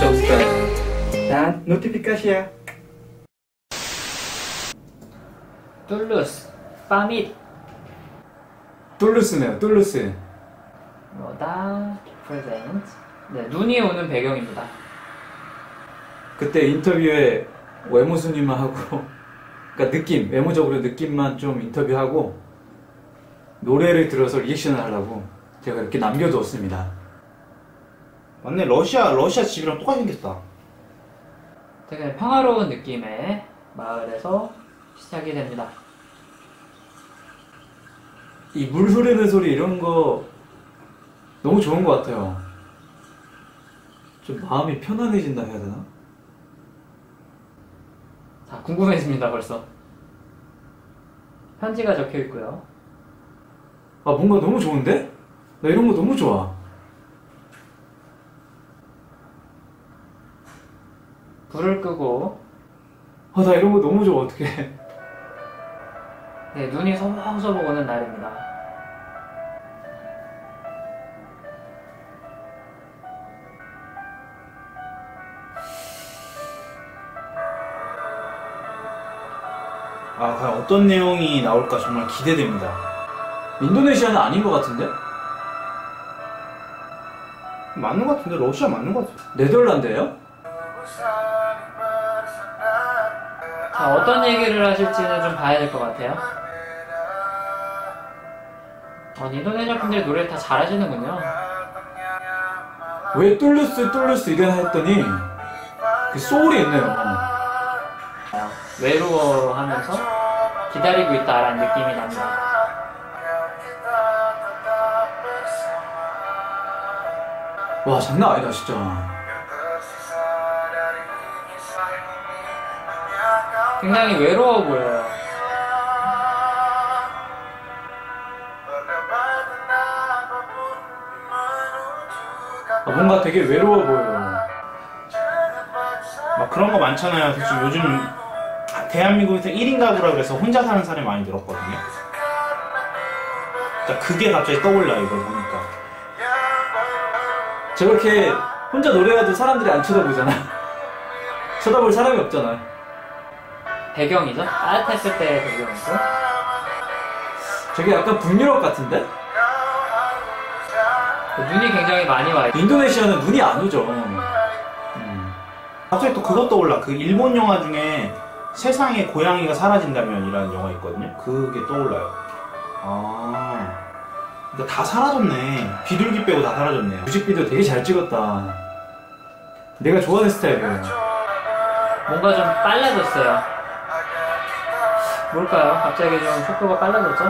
subscribe dan notifikasi ya. 툴루스, 파밋. 툴루스네요, 툴루스. 뭐다? 프레젠트. 네, 눈이 오는 배경입니다. 그때 인터뷰에 외모 순위만 하고, 그러니까 느낌, 외모적으로 느낌만 좀 인터뷰하고 노래를 들어서 리액션을 하려고 제가 이렇게 남겨두었습니다. 맞네, 러시아 집이랑 똑같이 생겼다. 되게 평화로운 느낌의 마을에서 시작이 됩니다. 이 물 흐르는 소리 이런 거 너무 좋은 것 같아요. 좀 마음이 편안해진다 해야 되나? 자, 궁금해집니다, 벌써. 편지가 적혀 있고요. 아, 뭔가 너무 좋은데? 나 이런 거 너무 좋아. 불을 끄고. 아, 나 이런 거 너무 좋아, 어떡해. 네, 눈이 소복소복 오는 날입니다. 아, 과연 어떤 내용이 나올까 정말 기대됩니다. 인도네시아는 아닌 것 같은데? 맞는 것 같은데? 러시아 맞는 것 같아. 네덜란드예요? 자, 어떤 얘기를 하실지는 좀 봐야 될 것 같아요. 인도네시아 분들이 노래를 다 잘하시는군요. 왜 툴루스 이래나 했더니 그 소울이 있네요. 외로워하면서 기다리고 있다라는 느낌이 납니다. 와, 장난 아니다 진짜. 굉장히 외로워 보여요. 뭔가 되게 외로워 보여요. 막 그런 거 많잖아요. 솔직히 요즘 대한민국에서 1인 가구라 그래서 혼자 사는 사람이 많이 늘었거든요. 그러니까 그게 갑자기 떠올라, 이걸 보니까. 저렇게 혼자 노래해도 사람들이 안 쳐다보잖아. 쳐다볼 사람이 없잖아. 배경이죠? 따뜻했을 때의 배경이죠? 저게 약간 북유럽 같은데? 눈이 굉장히 많이 와요. 인도네시아는 눈이 안 오죠. 갑자기 또 그것 떠올라. 그 일본 영화 중에 세상에 고양이가 사라진다면 이라는 영화 있거든요. 그게 떠올라요. 아, 그러니까 다 사라졌네. 비둘기 빼고 다 사라졌네요. 뮤직비디오 되게 잘 찍었다. 내가 좋아하는 스타일이에요. 뭔가 좀 빨라졌어요. 뭘까요? 갑자기 좀 속도가 빨라졌죠?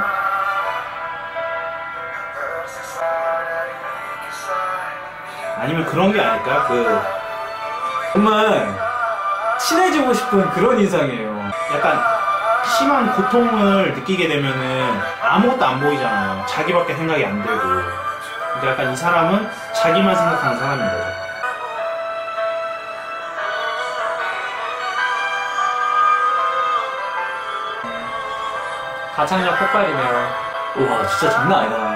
아니면 그런 게 아닐까? 정말 친해지고 싶은 그런 인상이에요. 약간 심한 고통을 느끼게 되면은 아무것도 안 보이잖아요. 자기밖에 생각이 안 들고. 근데 약간 이 사람은 자기만 생각하는 사람인 거죠. 가창력 폭발이네요. 와, 진짜 장난 아니다.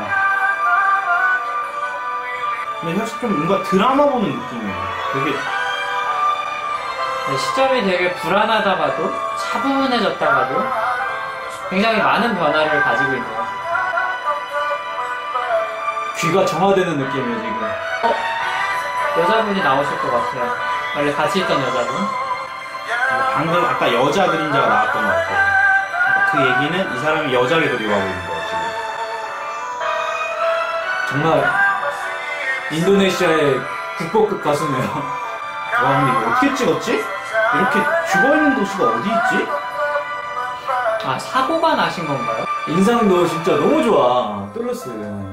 근데 사실 좀 뭔가 드라마 보는 느낌이에요. 되게 네, 시점이 되게 불안하다가도 차분해졌다가도 굉장히 많은 변화를 가지고 있네요. 귀가 정화되는 느낌이에요, 지금. 여자분이 나오실 것 같아요. 원래 같이 있던 여자분. 방금 아까 여자 그림자가 나왔던 것 같아요. 그 얘기는 이 사람이 여자를 그리워하고 있는 거예요, 지금. 정말 인도네시아의 국보급 가수네요. 와, 근데 이거 어떻게 찍었지? 이렇게 죽어있는 도시가 어디 있지? 아, 사고가 나신 건가요? 인상도 진짜 너무 좋아. 툴루스.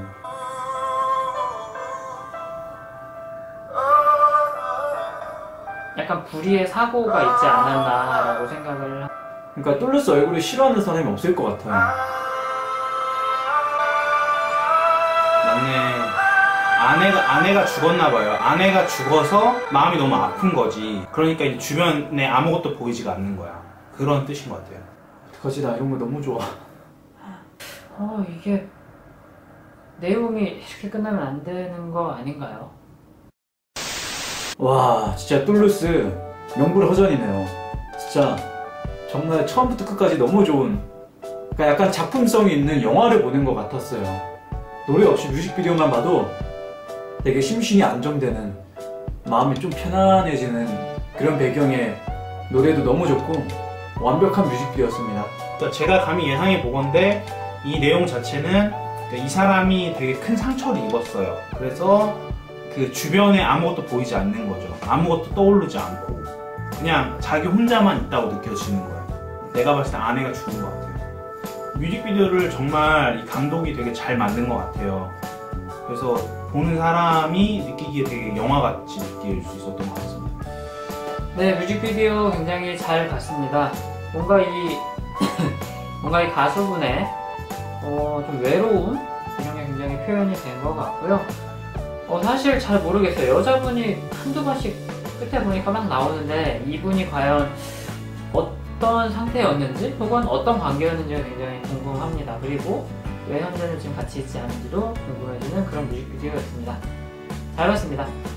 약간 불의의 사고가 있지 않았나라고 생각을. 그러니까 툴루스 얼굴을 싫어하는 사람이 없을 것 같아요. 맞네. 아내가 죽었나봐요. 아내가 죽어서 마음이 너무 아픈 거지. 그러니까 이제 주변에 아무것도 보이지가 않는 거야. 그런 뜻인 것 같아요. 어떡하지, 나 이런 거 너무 좋아. 이게 내용이 이렇게 끝나면 안 되는 거 아닌가요? 와, 진짜 툴루스 명불허전이네요. 진짜 정말 처음부터 끝까지 너무 좋은, 그러니까 약간 작품성이 있는 영화를 보는 것 같았어요. 노래 없이 뮤직비디오만 봐도 되게 심신이 안정되는, 마음이 좀 편안해지는 그런 배경에 노래도 너무 좋고 완벽한 뮤직비디오였습니다. 그러니까 제가 감히 예상해 보건데 이 내용 자체는 이 사람이 되게 큰 상처를 입었어요. 그래서 그 주변에 아무것도 보이지 않는 거죠. 아무것도 떠오르지 않고 그냥 자기 혼자만 있다고 느껴지는 거예요. 내가 봤을 때 아내가 죽은 것 같아요. 뮤직비디오를 정말 이 감독이 되게 잘 만든 것 같아요. 그래서 보는 사람이 느끼기에 되게 영화같이 느낄 수 있었던 것 같습니다. 네, 뮤직비디오 굉장히 잘 봤습니다. 뭔가 이 가수분의 좀 외로움 이런 게 굉장히 표현이 된 것 같고요. 사실 잘 모르겠어요. 여자분이 한두 번씩 끝에 보니까 막 나오는데 이분이 과연 어떤 상태였는지 혹은 어떤 관계였는지가 굉장히 궁금합니다. 그리고 왜 현재는 지금 같이 있지 않은지도 궁금해지는 그런 뮤직비디오였습니다. 잘 봤습니다.